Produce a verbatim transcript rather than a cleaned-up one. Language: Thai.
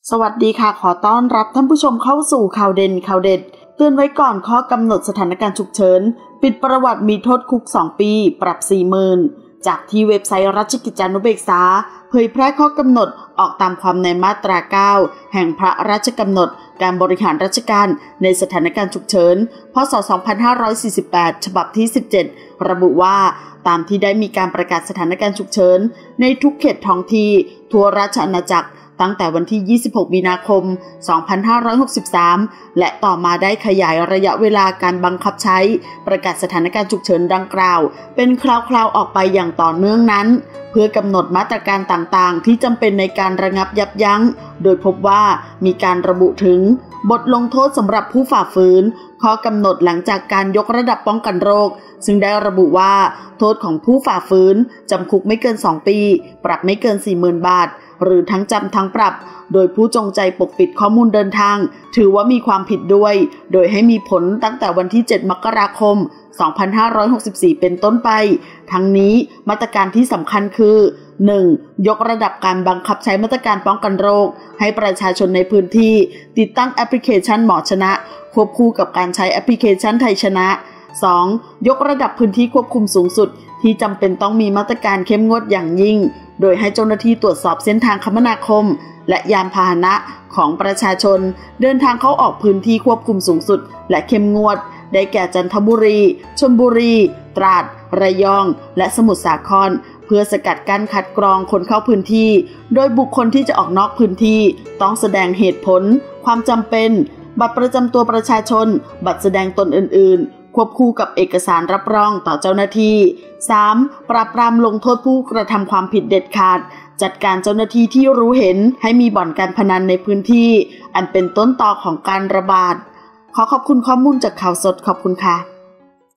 สวัสดีค่ะขอต้อนรับท่านผู้ชมเข้าสู่ข่าวเด่นข่าวเด็ดเตือนไว้ก่อนข้อกำหนดสถานการณ์ฉุกเฉินปิดประวัติมีโทษคุกสองปีปรับ สี่หมื่น จากที่เว็บไซต์ราชกิจจานุเบกษาเผยแพร่ข้อกำหนดออกตามความในมาตรา เก้า แห่งพระราชกำหนดการบริหารราชการในสถานการณ์ฉุกเฉินพ.ศ. สองพันห้าร้อยสี่สิบแปด ฉบับที่ สิบเจ็ด ระบุว่าตามที่ได้มีการประกาศสถานการณ์ฉุกเฉินในทุกเขตท้องที่ทั่วราชอาณาจักรตั้งแต่วันที่ ยี่สิบหก มีนาคม สองพันห้าร้อยหกสิบสาม และต่อมาได้ขยายระยะเวลาการบังคับใช้ประกาศสถานการณ์ฉุกเฉินดังกล่าวเป็นคราวๆออกไปอย่างต่อเนื่องนั้นเพื่อกำหนดมาตรการต่างๆที่จำเป็นในการระงับยับยั้งโดยพบว่ามีการระบุถึงบทลงโทษสำหรับผู้ฝ่าฝืนข้อกำหนดหลังจากการยกระดับป้องกันโรคซึ่งได้ระบุว่าโทษของผู้ฝ่าฝืนจำคุกไม่เกินสองปีปรับไม่เกิน สี่หมื่น บาทหรือทั้งจำทั้งปรับโดยผู้จงใจปกปิดข้อมูลเดินทางถือว่ามีความผิดด้วยโดยให้มีผลตั้งแต่วันที่ เจ็ด มกราคม สองพันห้าร้อยหกสิบสี่ เป็นต้นไปทั้งนี้มาตรการที่สำคัญคือ หนึ่ง ยกระดับการบังคับใช้มาตรการป้องกันโรคให้ประชาชนในพื้นที่ติดตั้งแอปพลิเคชันหมอชนะควบคู่กับการใช้แอปพลิเคชันไทยชนะ สอง ยกระดับพื้นที่ควบคุมสูงสุดที่จำเป็นต้องมีมาตรการเข้มงวดอย่างยิ่งโดยให้เจ้าหน้าที่ตรวจสอบเส้นทางคมนาคมและยานพาหนะของประชาชนเดินทางเข้าออกพื้นที่ควบคุมสูงสุดและเข้มงวดได้แก่จันทบุรีชลบุรีตราดระยองและสมุทรสาครเพื่อสกัดกั้นคัดกรองคนเข้าพื้นที่โดยบุคคลที่จะออกนอกพื้นที่ต้องแสดงเหตุผลความจำเป็นบัตรประจำตัวประชาชนบัตรแสดงตนอื่นๆควบคู่กับเอกสารรับรองต่อเจ้าหน้าที่ สาม ปราบปรามลงโทษผู้กระทำความผิดเด็ดขาดจัดการเจ้าหน้าที่ที่รู้เห็นให้มีบ่อนการพนันในพื้นที่อันเป็นต้นตอของการระบาดขอขอบคุณข้อมูลจากข่าวสดขอบคุณค่ะ